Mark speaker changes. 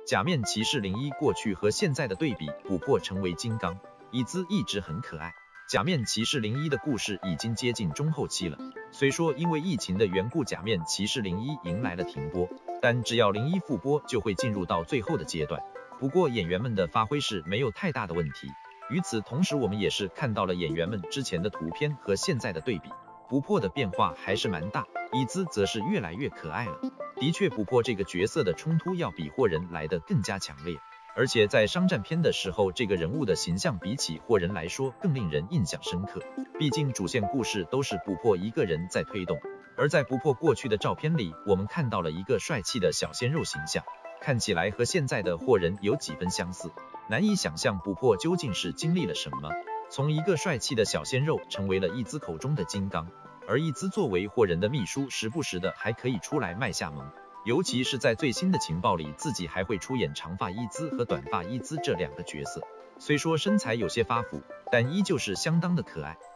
Speaker 1: 假面骑士01过去和现在的对比，琥珀成为金刚，伊兹一直很可爱。假面骑士01的故事已经接近中后期了，虽说因为疫情的缘故，假面骑士01迎来了停播，但只要01复播就会进入到最后的阶段。不过演员们的发挥是没有太大的问题。与此同时，我们也是看到了演员们之前的图片和现在的对比，琥珀的变化还是蛮大，伊兹则是越来越可爱了。的确，琥珀这个角色的冲突要比霍人来得更加强烈，而且在商战片的时候，这个人物的形象比起霍人来说更令人印象深刻。毕竟主线故事都是琥珀一个人在推动，而在琥珀过去的照片里，我们看到了一个帅气的小鲜肉形象，看起来和现在的霍人有几分相似。难以想象琥珀究竟是经历了什么，从一个帅气的小鲜肉成为了伊兹口中的金刚。而伊兹作为霍人的秘书，时不时的还可以出来卖下萌，尤其是在最新的情报里，自己还会出演长发伊兹和短发伊兹这两个角色。虽说身材有些发福，但依旧是相当的可爱。